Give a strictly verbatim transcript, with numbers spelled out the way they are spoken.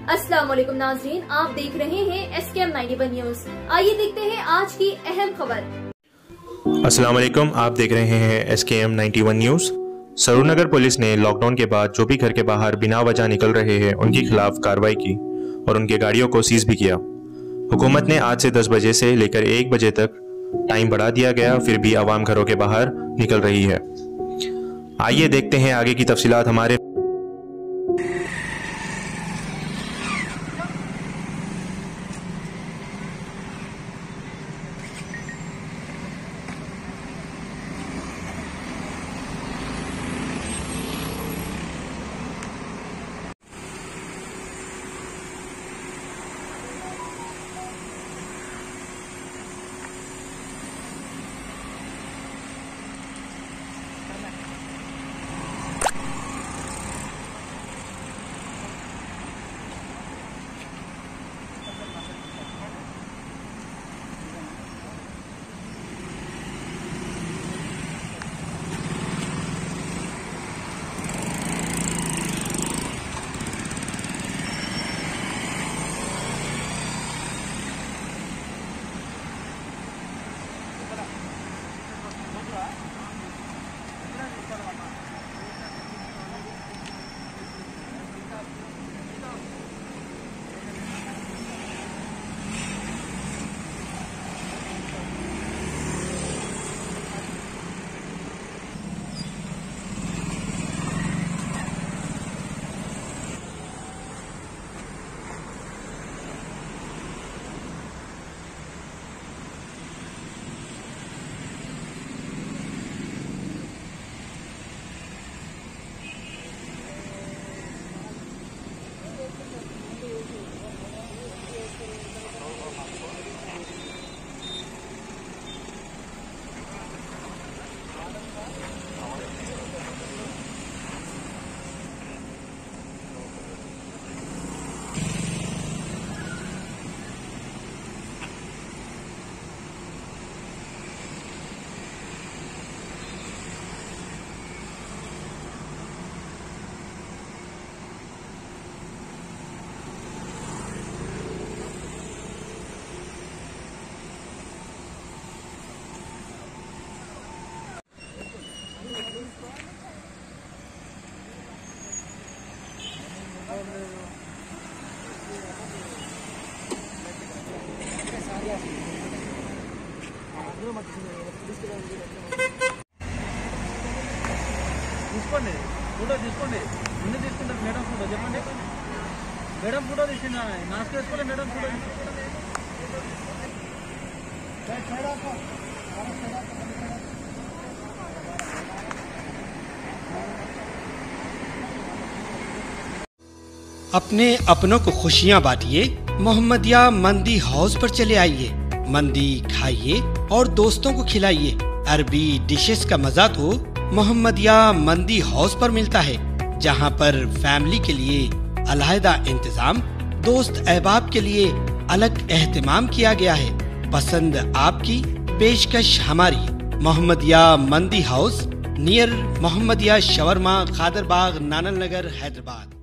अस्सलाम वालेकुम नाज़रीन, आप देख रहे हैं S K M ninety one news. आइए देखते हैं आज की अहम खबर। अस्सलाम वालेकुम, आप देख रहे हैं S K M ninety one news. Saroornagar police ने लॉकडाउन के बाद जो भी घर के बाहर बिना वजह निकल रहे हैं उनके खिलाफ कार्रवाई की और उनके गाड़ियों को सीज भी किया। हुकूमत ने आज से दस बजे से लेकर एक बजे तक टाइम बढ़ा दिया गया, फिर भी आवाम घरों के बाहर निकल रही है। आइए देखते हैं आगे की तफसीलात हमारे తీసుకోండి ఫోటో తీసుకోండి ముందు తీసుకుంటారు మేడం ఫోటో చెప్పండి మేడం ఫోటో తీసిందా మాస్క్ వేసుకోండి మేడం ఫోటో अपने अपनों को खुशियां बांटिए। मोहम्मदिया मंदी हाउस पर चले आइए, मंदी खाइए और दोस्तों को खिलाइए। अरबी डिशेस का मजा तो मोहम्मदिया मंदी हाउस पर मिलता है, जहां पर फैमिली के लिए अलहदा इंतजाम, दोस्त अहबाब के लिए अलग एहतमाम किया गया है। पसंद आपकी, पेशकश हमारी। Mohammadiya Mandi house near Mohammadiya shawarma, Khadarbagh, Nanal Nagar, Hyderabad.